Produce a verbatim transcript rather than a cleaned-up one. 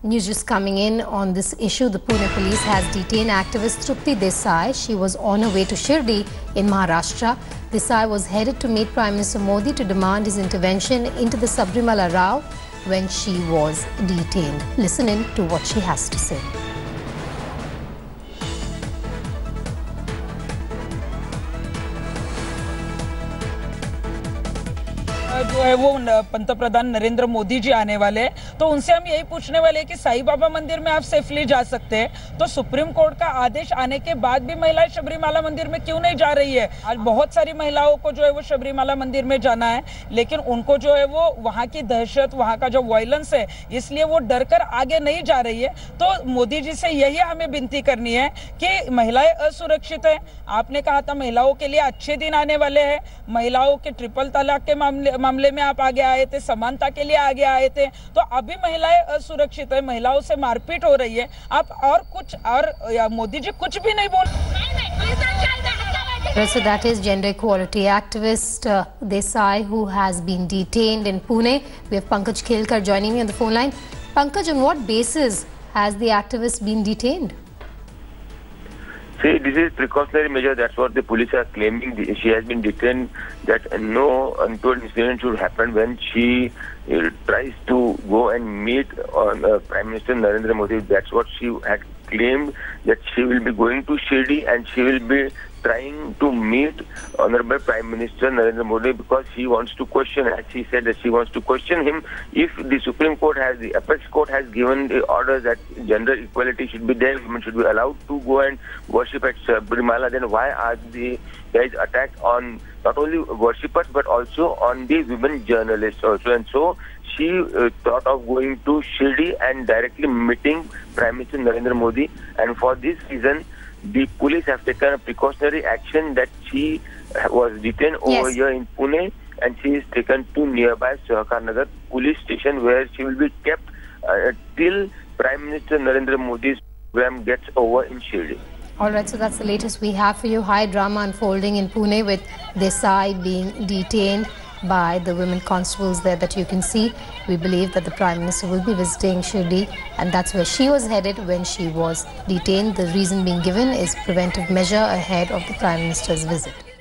News just coming in on this issue. The Pune police has detained activist Trupti Desai. She was on her way to Shirdi in Maharashtra. Desai was headed to meet Prime Minister Modi to demand his intervention into the Sabarimala row when she was detained. Listen in to what she has to say. जो है वो पंतप्रधान नरेंद्र मोदी जी आने वाले हैं, तो उनसे हम यही पूछने वाले हैं कि साईं बाबा मंदिर में आप सेफली जा सकते हैं, तो सुप्रीम कोर्ट का आदेश आने के बाद भी महिलाएं शबरीमाला मंदिर में क्यों नहीं जा रही है। आज बहुत सारी महिलाओं को जो है वो शबरीमाला मंदिर में जाना है, लेकिन उनको जो है वो वहाँ की दहशत, वहाँ का जो वायलेंस है, इसलिए वो डर कर आगे नहीं जा रही है। तो मोदी जी से यही हमें विनती करनी है कि महिलाएं असुरक्षित है। आपने कहा था महिलाओं के लिए अच्छे दिन आने वाले हैं, महिलाओं के ट्रिपल तलाक के मामले मामले में आप आगे आए थे, समानता के लिए आगे आए थे, तो अभी महिलाएं असुरक्षित है, महिलाओं से मारपीट हो रही है। आप और कुछ और मोदी जी कुछ भी नहीं बोल। So that is gender equality activist uh, Desai, who has been detained in Pune. We have Pankaj Khelkar joining me on the phone line. Pankaj, on what basis has the activist been detained? See, this is precautionary measure. That's what the police are claiming. She has been detained. That no untoward incident should happen when she uh, tries to go and meet on uh, Prime Minister Narendra Modi. That's what she had claimed, that she will be going to Shirdi and she will be trying to meet Honorable Prime Minister Narendra Modi because she wants to question, as she said, that she wants to question him if the Supreme Court has, the apex court has given the order that gender equality should be there, women should be allowed to go and worship at Sabarimala, then why are the guys attacked on not only worshippers but also on the women journalists also? And so she uh, thought of going to Shirdi and directly meeting Prime Minister Narendra Modi, and for this reason the police have taken a precautionary action that she was detained over yes. here in Pune, and she is taken to nearby Sahakarnagar police station where she will be kept uh, till Prime Minister Narendra Modi's program gets over in Shirdi. All right, so that's the latest we have for you. High drama unfolding in Pune with Desai being detained by the women constables there that you can see. We believe that the Prime Minister will be visiting Shirdi, and that's where she was headed when she was detained. The reason being given is preventive measure ahead of the Prime Minister's visit.